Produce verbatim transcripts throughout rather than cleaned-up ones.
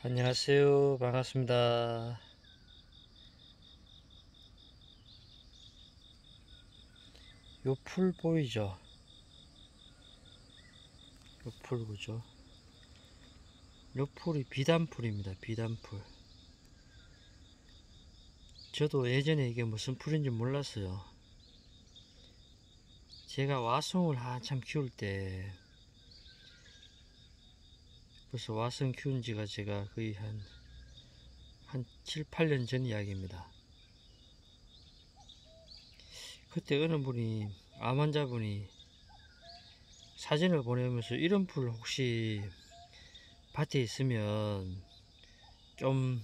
안녕하세요. 반갑습니다. 요 풀 보이죠? 요 풀 그죠? 요 풀이 비단풀입니다. 비단풀. 저도 예전에 이게 무슨 풀인지 몰랐어요. 제가 와송을 한참 키울 때, 벌써 와송 키운 지가 제가 거의 한, 한 칠, 팔 년 전 이야기입니다. 그때 어느 분이, 암 환자분이 사진을 보내면서 이런 풀 혹시 밭에 있으면 좀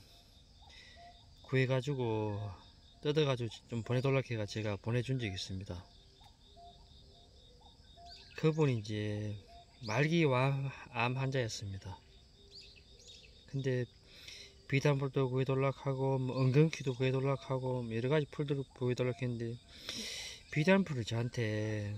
구해가지고 뜯어가지고 좀 보내달라고 해가 제가 보내준 적이 있습니다. 그분이 이제 말기 암 환자였습니다. 근데 비단풀도 구해달라고 하고 뭐 은근키도 구해달라고 하고 뭐 여러가지 풀들을 구해달라고 했는데 비단풀을 저한테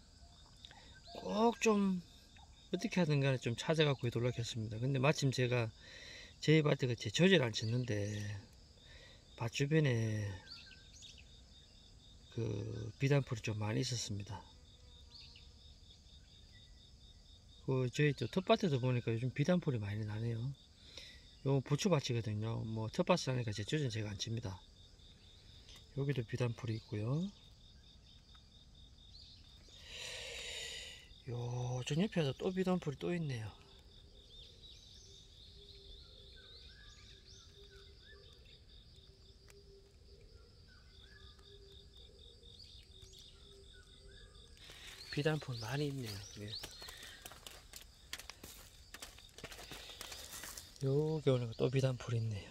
꼭 좀 어떻게 하든 간에 좀 찾아가 구해달라고 했습니다. 근데 마침 제가 저희 밭에 제 조제를 안 쳤는데 밭 주변에 그 비단풀이 좀 많이 있었습니다. 그 저희 또 텃밭에도 보니까 요즘 비단풀이 많이 나네요. 요 부추밭이거든요. 뭐 텃밭을 하니까 제 조제는 제가 안 칩니다. 여기도 비단풀이 있고요. 요 저 옆에도 또 비단풀이 또 있네요. 비단풀 많이 있네요. 예. 여기 오니까 또 비단풀이 있네요.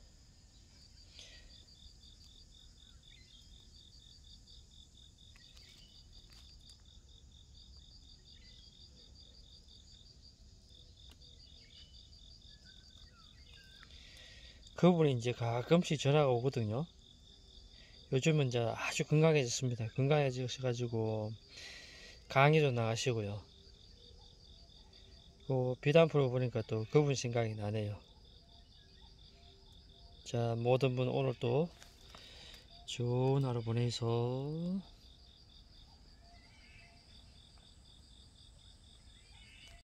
그분이 이제 가끔씩 전화가 오거든요. 요즘은 이제 아주 건강해졌습니다. 건강해지셔가지고 강의도 나가시고요. 그 비단풀을 보니까 또 그분 생각이 나네요. 자, 모든 분 오늘 또 좋은 하루 보내서